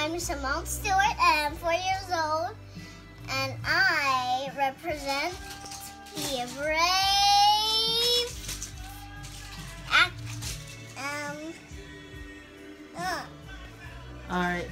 I'm Simone Stewart, and I'm 4 years old, and I represent the brave All right.